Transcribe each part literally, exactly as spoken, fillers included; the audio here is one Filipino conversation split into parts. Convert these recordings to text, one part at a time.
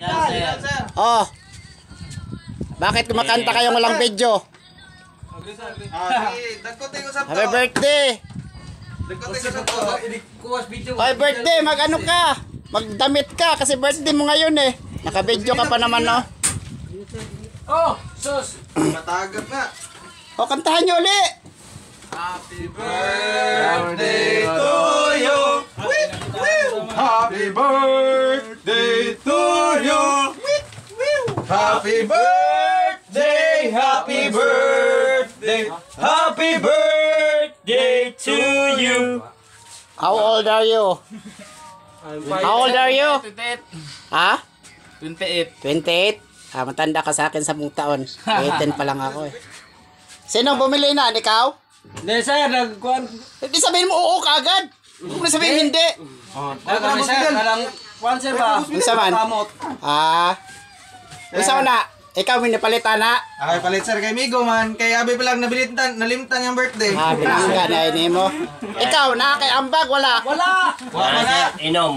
Yan, sir. Oh. Bakit kumakanta kayong walang video? Ah, sige. Dagkotin ko sa to. Happy birthday! Dagkotin ko sa to. Happy birthday! Mag-ano ka? Magdamit ka kasi birthday mo ngayon eh. Naka-video ka pa naman, no? Oh, sus. Matagap nga. O, kantahan nyo uli! Happy Birthday to you. Happy birthday to you. Happy birthday, happy birthday, happy birthday to you. How old are you? How old are you? twenty-eight. Ha? twenty-eight. twenty-eight? Ah, matanda ka sa akin sa mong taon. eighteen pa lang ako eh. Sino bumili na? Ikaw? Hindi, sir. Nagkuhan. Hindi sabihin mo oo kaagad. Huwag na sabihin hindi. Nagkuhan, sir. Nalang, kuhan, sir ba? Isa man? Ah. Isa na. Ikaw may napalitan na. Ay, palit sir kay Migo man. Kay Abi pa lang nabilitan, nalimtan yung birthday. Ah, binangga na ini mo. Ikaw, na kay ambag, wala. Wala. Wala na. Inom.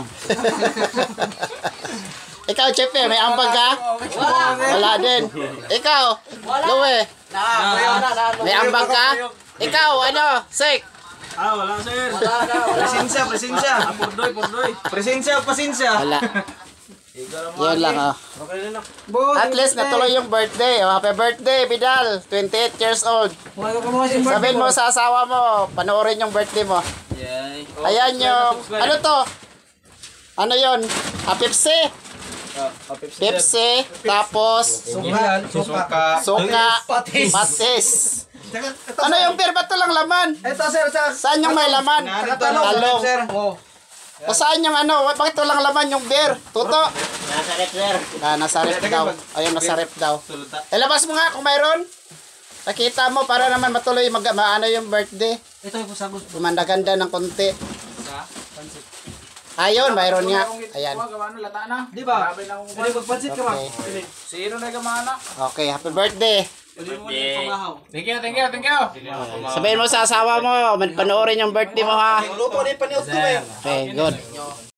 Ikaw, Chepe, may ambag ka? Wala. Wala din. Ikaw, Louie, may ambag ka? Ikaw, ano, Sek? Ah, wala, sir. Presensya, presensya. Pordoy, pordoy. Presensya, pasensya. Wala. Yun lang, oh. At least natuloy yung birthday. Oh, happy birthday, Vidal. twenty-eight years old. Sabihin mo sa asawa mo, panoorin yung birthday mo. Yay. Ayan yung, ano to? Ano yun? Ah, Pepsi. Pepsi. Tapos, Suka. Suka. suka. Patis. Patis. Ano yung beer? Ba't lang laman? Ito sir, sir. Saan yung may laman? Talong. Sir. O saan yung ano? Bakit walang laman yung beer? Tuto. Nasa rep, sir. Ah, nasa rep daw. Ayun, nasa rep daw. Ilabas mo nga kung mayroon. Nakita mo para naman matuloy mag maano yung birthday. Ito yung sagot. Gumanda-ganda ng konti. Sa pansit. Ayun, mayroon nga. Ayan. Gawano, lata na. Di ba? Hindi, magpansit ka ba? Okay. Sino na gamana? Okay, happy birthday. Thank you, thank you, thank you. Sabihin mo sa asawa mo, panoorin yung birthday mo ha. Luto ni paniot ko eh. Okay, good.